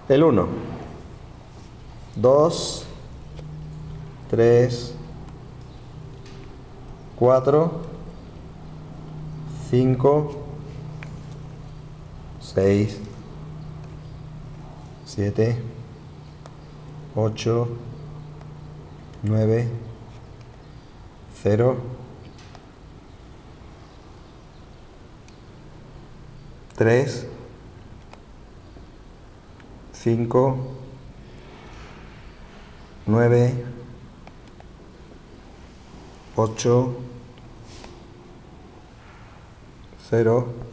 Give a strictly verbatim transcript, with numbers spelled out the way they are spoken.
El uno, dos, tres, cuatro, cinco, seis, siete, ocho, nueve, cero, tres, cinco, nueve, ocho, cero,